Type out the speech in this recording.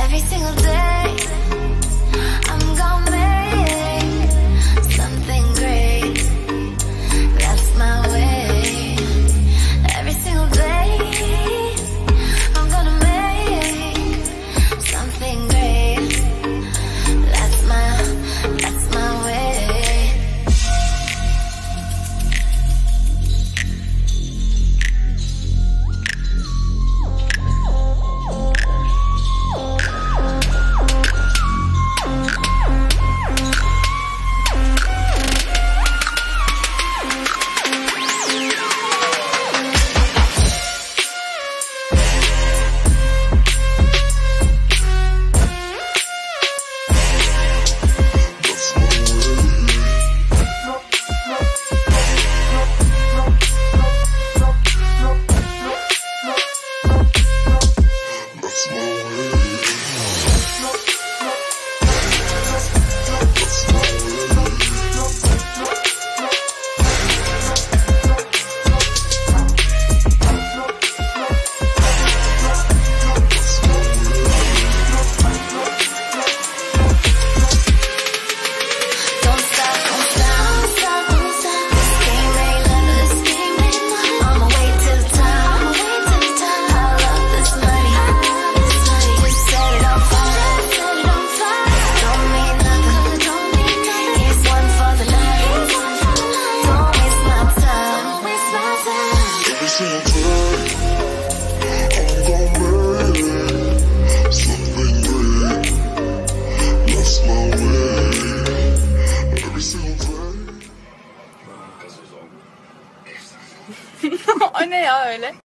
Every single day I'm gonna make something great. That's my way. Every single day I'm gonna make something great. That's my way. O ne ya öyle?